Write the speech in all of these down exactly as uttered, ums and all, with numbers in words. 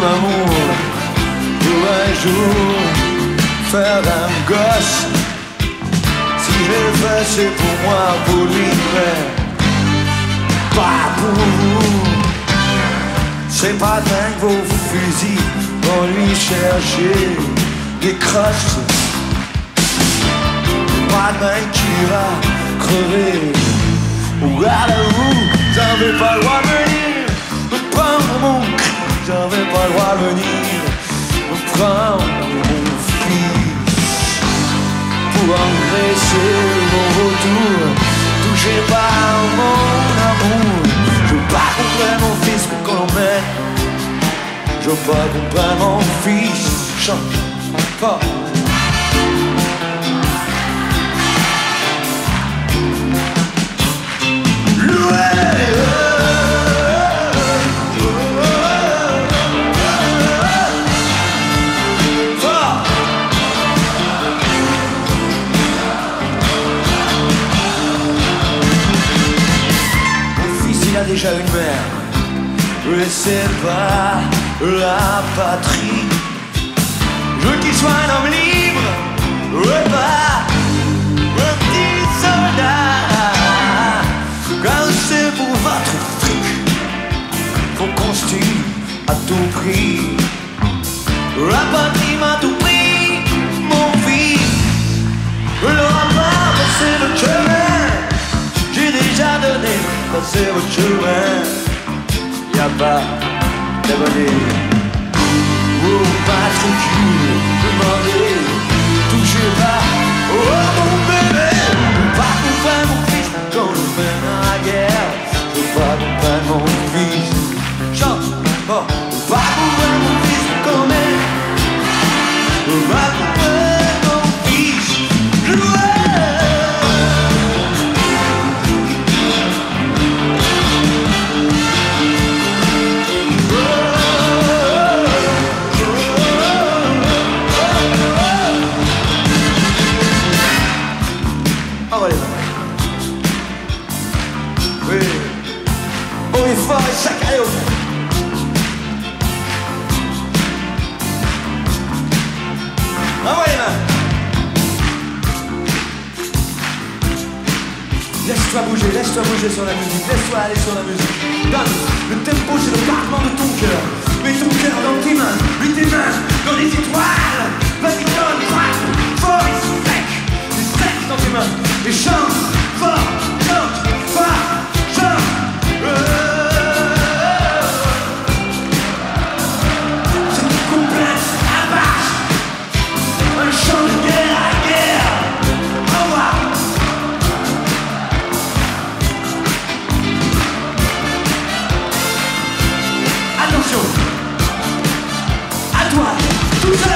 amour pour un jour faire d'un gosse. Si je le fais, c'est pour moi, pour lui, mais pas pour vous. C'est pas dingue vos fusils vont lui chercher des crosses. Pas dingue qui va crever. Regardez-vous, j'avais pas le droit de venir me prendre mon cri, j'avais pas le droit de venir me prendre mon fils. Pour engraisser mon retour, touchez pas à mon amour. Je veux pas qu'on prenne mon fils pour qu'on l'emmène. Je veux pas qu'on prenne mon fils. Chante fort. Il a déjà une mère, mais c'est pas la patrie. Je veux qu'il soit un homme libre, ouais pas un petit soldat. Car c'est pour votre fric, faut qu'on se tue à tout prix. La patrie m'a tout pris, mon fils. Je n'aurai pas passé le chemin, j'ai déjà donné. Passez votre chemin, y'a pas d'abonné. Oh, matricule, demandez, touchez pas, oh mon bébé. Pas qu'on prenne mon fils quand je mène à la guerre. Je veux pas qu'on prenne mon fils. Chante, oh, pas qu'on prenne mon fils quand même. Je veux pas qu'on prenne mon fils. Je veux. Sacré au fond. Envoie les mains. Laisse-toi bouger, laisse-toi bouger sur la musique. Laisse-toi aller sur la musique. Donne le tempo, c'est le battement de ton cœur. Mets ton cœur dans tes mains, mets tes mains dans les étoiles. Vas-y, donne, frappe, fort, sec. Du sec dans tes mains. Et chante fort, chante fort, chante. Euh Chant de guerre à guerre. Au revoir. Attention. À toi, tout seul.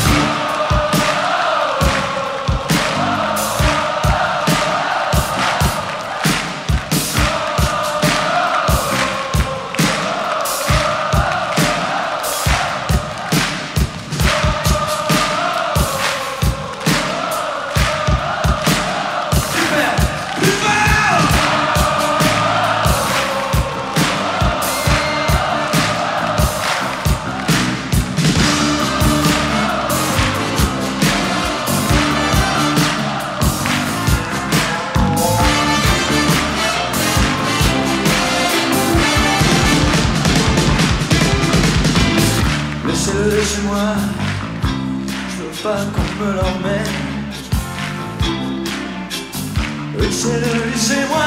Laissez-moi, je veux pas qu'on me l'emmène. Laissez-le, laissez-moi,